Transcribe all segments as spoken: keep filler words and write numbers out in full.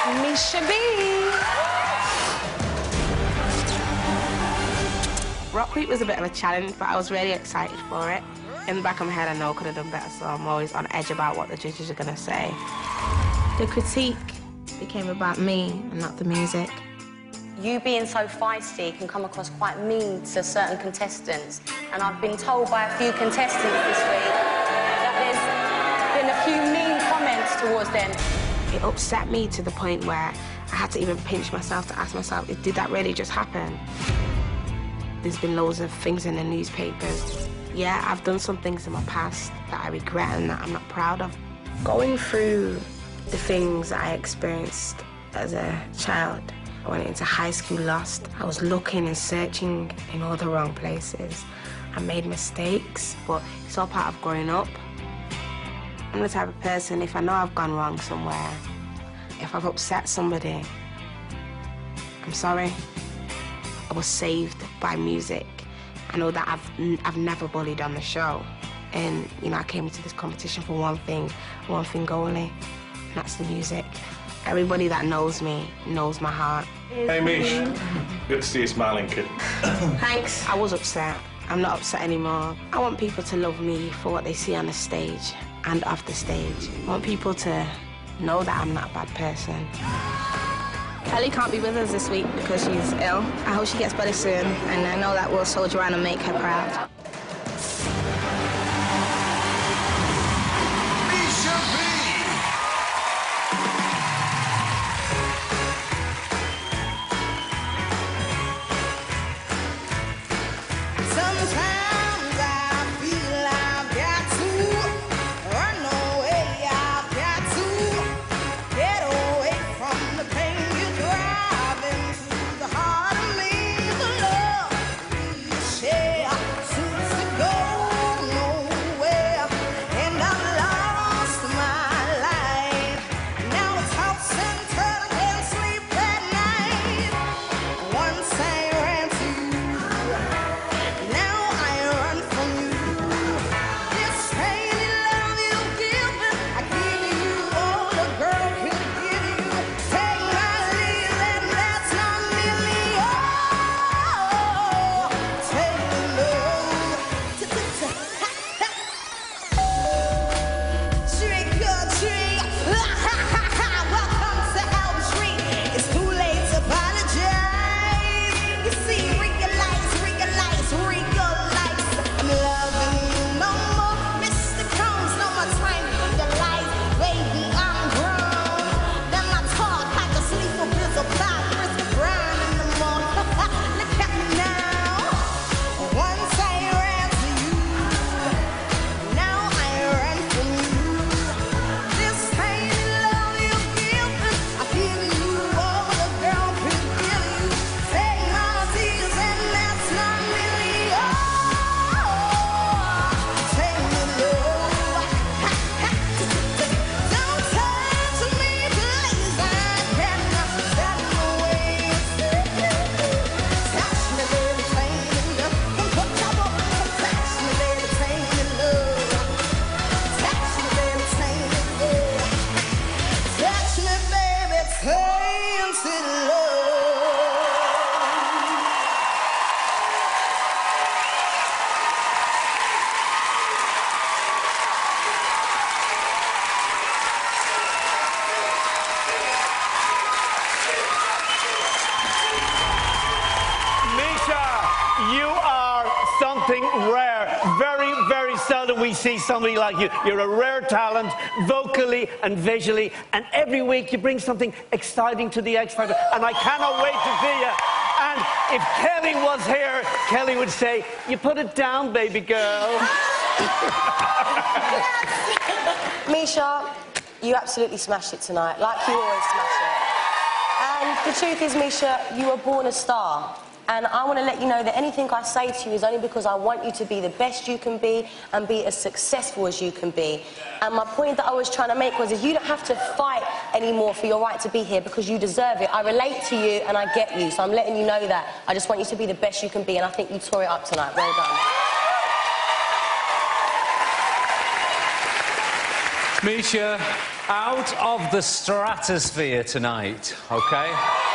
Misha B. Rock Week was a bit of a challenge, but I was really excited for it. In the back of my head, I know I could have done better, so I'm always on edge about what the judges are going to say. The critique became about me and not the music. You being so feisty can come across quite mean to certain contestants, and I've been told by a few contestants this week that there's been a few mean comments towards them. It upset me to the point where I had to even pinch myself to ask myself, did that really just happen? There's been loads of things in the newspapers. Yeah, I've done some things in my past that I regret and that I'm not proud of. Going through the things I experienced as a child, I went into high school lost. I was looking and searching in all the wrong places. I made mistakes, but it's all part of growing up. I'm the type of person, if I know I've gone wrong somewhere, if I've upset somebody, I'm sorry. I was saved by music. I know that I've, I've never bullied on the show. And, you know, I came into this competition for one thing, one thing only, and that's the music. Everybody that knows me knows my heart. Hey, Mish. Good to see you smiling, kid. Thanks. I was upset. I'm not upset anymore. I want people to love me for what they see on the stage and off the stage. I want people to know that I'm not a bad person. Kelly can't be with us this week because she's ill. I hope she gets better soon, and I know that we'll soldier around and make her proud. Misha B. Sometimes I feel I've got to run away. I've got to get away from the pain. You are something rare. Very, very seldom we see somebody like you. You're a rare talent, vocally and visually, and every week you bring something exciting to the X Factor, and I cannot wait to see you. And if Kelly was here, Kelly would say, "You put it down, baby girl." Misha, you absolutely smashed it tonight, like you always smash it. And the truth is, Misha, you were born a star. And I want to let you know that anything I say to you is only because I want you to be the best you can be and be as successful as you can be. And my point that I was trying to make was is you don't have to fight anymore for your right to be here because you deserve it. I relate to you and I get you, so I'm letting you know that. I just want you to be the best you can be, and I think you tore it up tonight. Well done. Misha, Out of the stratosphere tonight, OK?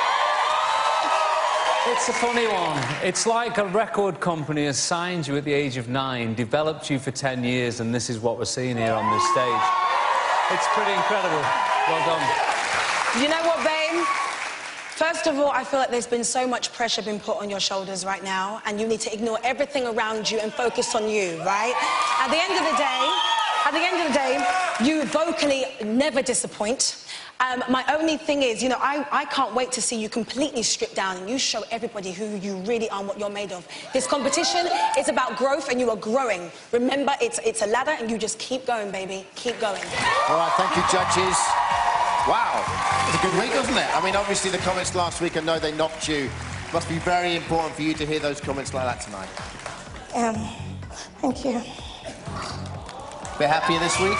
It's a funny one. It's like a record company has signed you at the age of nine, developed you for ten years, and this is what we're seeing here on this stage. It's pretty incredible. Well done. You know what, babe? First of all, I feel like there's been so much pressure being put on your shoulders right now, and you need to ignore everything around you and focus on you, right? At the end of the day, at the end of the day, you vocally never disappoint. Um, my only thing is, you know, I, I can't wait to see you completely stripped down and you show everybody who you really are and what you're made of. This competition is about growth and you are growing. Remember, it's, it's a ladder and you just keep going, baby. Keep going. All right, thank you, judges. Wow, it's a good week, wasn't it? I mean, obviously the comments last week, I know they knocked you. Must be very important for you to hear those comments like that tonight. Um, thank you. Bit happier this week?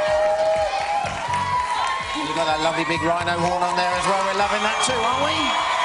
You've got that lovely big rhino horn on there as well. We're loving that too, aren't we?